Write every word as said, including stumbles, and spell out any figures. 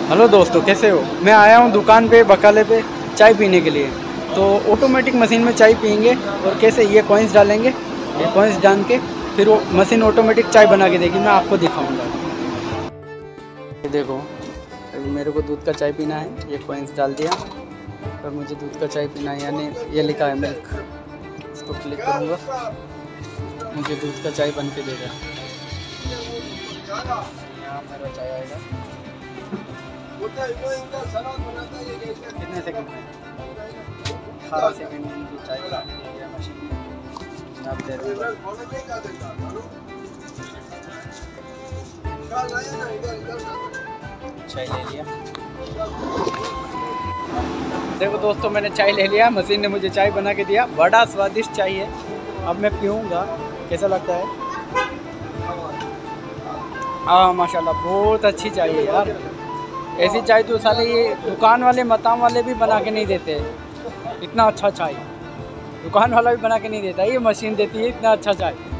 Hello दोस्तों, कैसे हो। मैं आया हूँ दुकान पे बकाले पे चाय पीने के लिए। तो ऑटोमेटिक मशीन में चाय पियेंगे और कैसे ये कॉइन्स डालेंगे, ये कॉइन्स डाल के फिर वो मशीन ऑटोमेटिक चाय बना के देगी। मैं आपको दिखाऊंगा। ये देखो, अभी मेरे को दूध का चाय पीना है, ये कॉइन्स डाल दिया और मुझे दूध का चाय पीना है, यानी ये लिखा है मिल्क। इसको क्लिक करूँगा, मुझे दूध का चाय बन के देगा। यहाँ मेरा चाय आएगा। कितने सेकंड में? अठारह सेकंड में मुझे चाय बना के दे दिया मशीन ने। आप दे रहे चाय ले लिया। देखो दोस्तों, मैंने चाय ले लिया, मशीन ने मुझे चाय बना के दिया। बड़ा स्वादिष्ट चाय है। अब मैं पीऊँगा, कैसा लगता है। हाँ माशाल्लाह, बहुत अच्छी चाय है यार। ऐसी चाय तो साले ये दुकान वाले मताम वाले भी बना के नहीं देते। इतना अच्छा चाय दुकान वाला भी बना के नहीं देता, ये मशीन देती है इतना अच्छा चाय।